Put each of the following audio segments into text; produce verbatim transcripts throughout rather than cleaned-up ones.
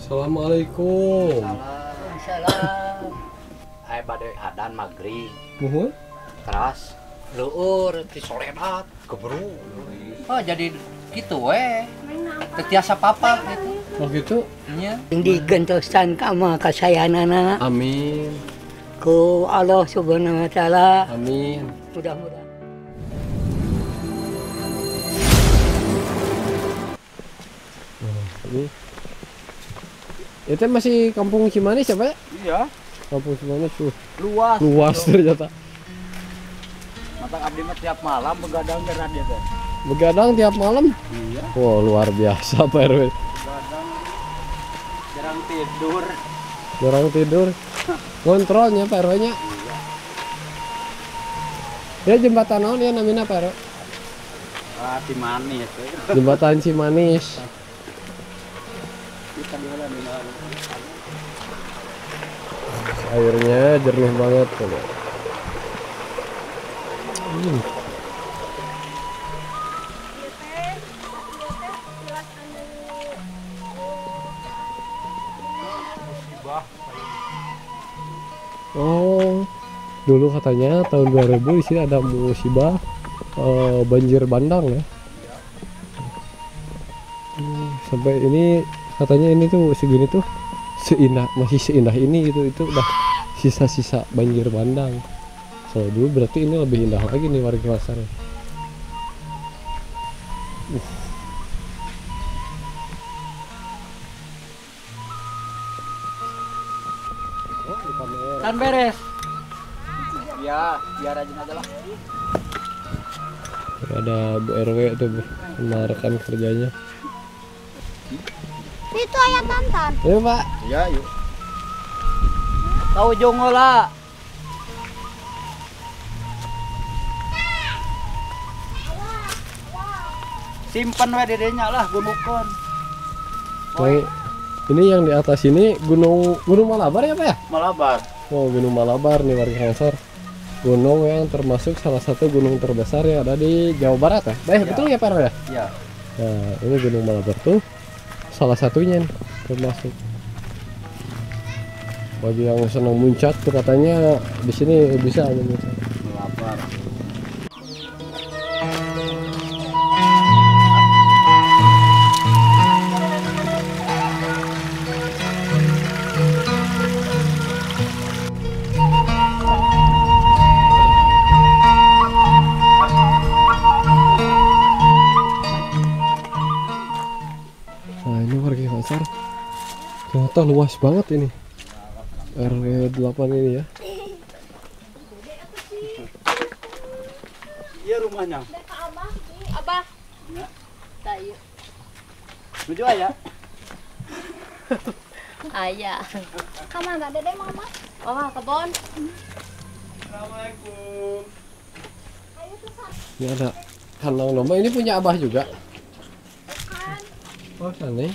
Assalamualaikum. Waalaikumsalam. Ai bade adan maghrib. Muhun. Teras leueur ti soredat keburu. Oh jadi gitu we. Teu tiasa papa gitu. Oh gitu. Nya. Di gentosan kama kasayanana Amin. ku Allah Subhanahu wa taala. Amin. Mudah-mudahan. Ini. Itu masih kampung Cimanis ya, Pak? Iya, Kampung Cimanis tuh. luas. Luas ternyata. Mata abdi mah tiap malam begadang dengan dia teh. Begadang tiap malam. Iya, Wow, luar biasa Pak R W. begadang. Jarang tidur. Jarang tidur. Kontrolnya Pak R W-nya. Ya jembatan naon ya namanya Pak R W? Ah, ti manis. Jembatan Cimanis. Kita di mana di mana. Airnya jernih banget tuh. Hmm. Oh, dulu katanya tahun dua ribu di sini ada musibah eh, banjir bandang ya. Hmm, sampai ini katanya ini tuh segini tuh seindah masih seindah ini gitu itu udah sisa-sisa banjir bandang. Kalau dulu berarti ini lebih indah lagi nih warga pasar. Uh. Oh, di kamera. Kan beres. Ya, biar aja aja lah. Ada Bu R W tuh menarikan kerjanya. Itu ayah Tantan. Ayo Pak. Ya, yuk. Tahu jongola. Simpen we dedenya lah gunukon. Yang ini yang di atas ini gunung Gunung Malabar ya Pak ya? Malabar. Oh Gunung Malabar nih warga Hansor. Gunung yang termasuk salah satu gunung terbesar yang ada di Jawa Barat ya? Baik, Ya. betul ya Pak R W ya? Ya. Nah ini Gunung Malabar tuh salah satunya nih, termasuk. Bagi yang senang muncak tuh katanya di sini bisa muncak. Malabar. Nah ini warga Hansor ternyata luas banget ini R W delapan ini ya. Iya rumahnya. Abah. Ya. Tayu. Lucu aja. Ayah. Kamar enggak dede mama? Mama kebon. Assalamualaikum. Ini ada kandang domba, ini punya Abah juga. Oh sana.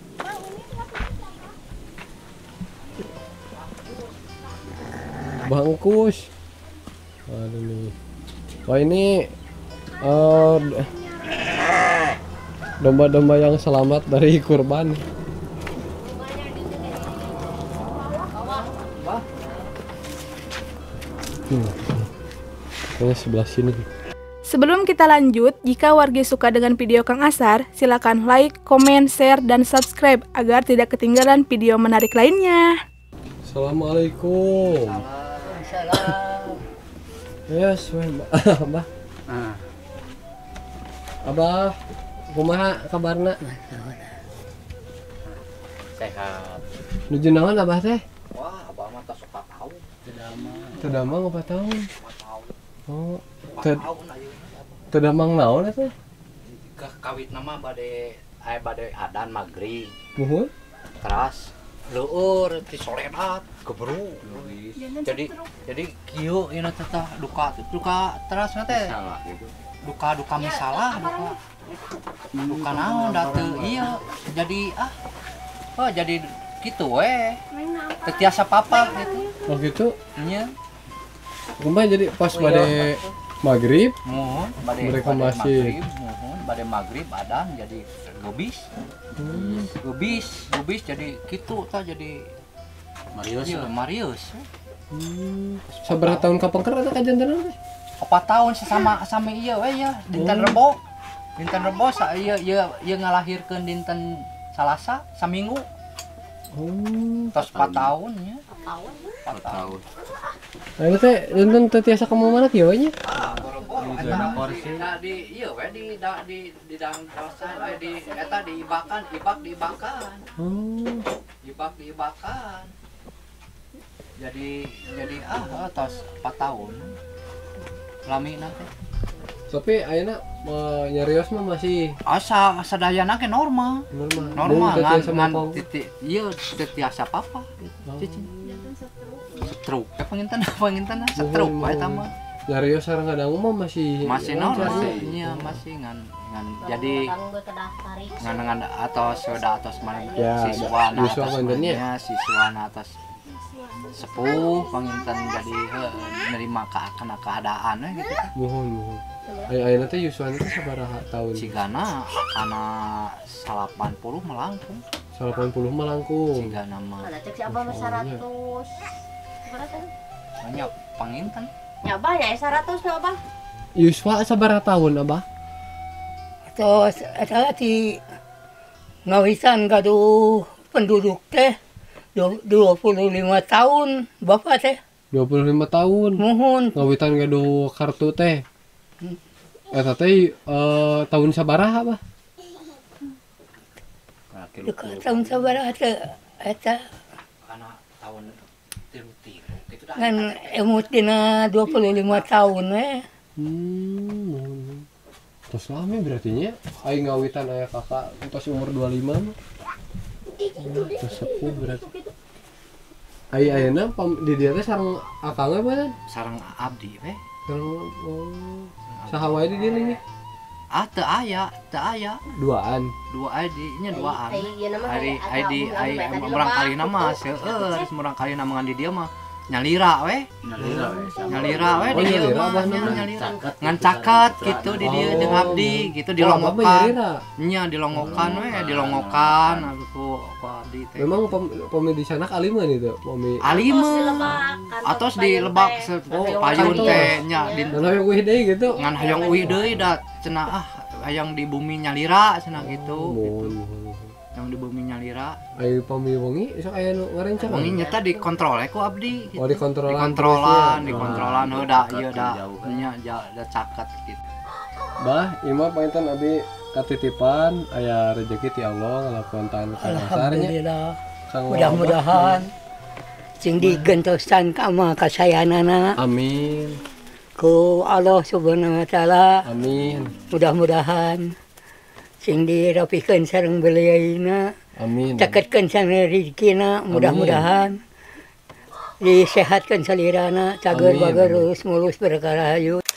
Bangkus. Aduh nih. Wah ini eh, domba-domba yang selamat dari kurban. Hmm. Kayaknya sebelah sini. Sebelum kita lanjut, jika warga suka dengan video Kang Asar, silakan like, komen, share, dan subscribe agar tidak ketinggalan video menarik lainnya. Assalamualaikum. Waalaikumsalam. Yes, Mbak. Abah. Nah, Abah, kumaha kabarna? sehat. Nuju naon Abah teh? Wah, abah mah tak suka tahu. Tidak Teu damang apa tahun? tahu. Oh, Suka teu tahu na ieu. teu damang naon eta? Ke kawit nama bade aya bade adan maghrib. Muhun. Teras leueur ti soredat keburu. Jadi jadi kieu ieu teh duka duka teras teh. Duka duka misalah duka. Duka naon da teu ieu jadi ah. Oh jadi gitu we. Teu tiasa papa gitu. Oh gitu. Nya. Kumaha jadi pas bade maghrib Mohon bade Mereka bade masih- maghrib, mohon. pada maghrib adan jadi gebis. Hmm. Gebis, gebis jadi gitu tah jadi Marius. Iya, Marius. Hmm. Sabar tahun kapan kan ada kajantan teh? Apa tahun sesama sama iya we ya dinten Oh. Rebo. Dinten Rebo sa ieu ieu ieu ngalahirkeun dinten Salasa saminggu. Oh. Tos empat tahun nya. empat tahun. Ayo teh nonton teh tiasa kamu mana kieu nya? Ah, boro-boro eta da di ieu we di da di di dang kawasan we di eta diibakan, ibak diibakan. Oh. Ibak diibakan. Jadi jadi ah tos empat tahun. Lami nanti. Tapi ayeuna nyarios mah masih Asa sadayana ge normal. normal. Normal Teu ngan tiasa ngan mapong. titik ieu teu tiasa apa-apa. Oh. Cicing. Stroke. Ya penginten penginten stroke Mohon, bae eta mohon. mah. Nyarios sareng kadang mah masih Masih lancar normal. sih. Iya, masih ngan ngan jadi ngan ngan atos sudah atos mana Ya, siswa ada- siswa mantannya. ya siswa atas sepuh penginten jadi heuh, nerima ka kana keadaan we gitu kan. Mohon, mohon. Aya ayeuna teh Yuswan teh sabaraha tahun? Cigana kana delapan puluh melangkung. delapan puluh mah langkung. Cigana mah Ada cek si abah mah seratus. Berapa? banyak penginten. Ya abah ya seratus na abah. Yuswa sabaraha tahun abah? Terus eta di ngawisan gaduh penduduk teh du- dua puluh lima tahun Bapak teh. dua puluh lima tahun. Mohon Ngawitan gaduh kartu teh. Eta teh eh, tahun sabaraha abah? dekat tahun sabaraha teh eta Karena tahun tilu-tilu gitu dah. kan emut dina dua puluh lima tahun we. Hmm. mohon. Terus lama berarti nya. Aing ngawitan aya kakak entos umur dua puluh lima mah. Oh, terus sepuh berarti. Ai ayeuna pam- di dieu teh sareng akangnya apa? Sareng abdi we. Sareng oh. Saha wae di dieu nya? Ah teu aya, teu aya. Duaan. Dua I D nya duaan. Ai ieu nama Hari ada I D abah, ai abah tadi murang lebah. kali nama seueur, murang kali nama ngan di dia mah nyalira we. Nyalira we. Nyalira we di Oh, dia nyalira, mah abah nya nama. nyalira. Ngan cakat gitu di dia Oh. jeung abdi gitu Oh, dilongokan. Abah nyalira. Nya dilongokan we, dilongokan aku ku ku abdi teh. Memang pem, pemi di sana aliman itu, pemi. Alima. Atos di lebak, Atos kantor di payun lebak teh. se Payun payun payun. teh nya di Dan hayang wih deui gitu. ngan hayang uwi deui da cenah ah hayang di bumi nyalira cenah gitu. Mohon, mohon, mohon. Yang di bumi nyalira. Ayo pemi wengi sok aya nu ngarencangan. Wengi nyata dikontrol ku abdi gitu. Oh, dikontrolan Dikontrolan, terusnya. dikontrolan heuh da ieu da nya ja- da caket gitu. Bah, imah pangitan abi katitipan aya rezeki ti Allah ngalakuan tahan kasarnya. Alhamdulillah. Kang Mudah-mudahan sing digentosan ka mah kasayanana Amin. ku Allah Subhanahu wa taala. Amin. Mudah-mudahan sing dirapikeun sareng beliaina, Amin. ceketkeun sareng rezekina, mudah-mudahan disehatkeun salirana, cager Amin. bagerus mulus berkah rahayu.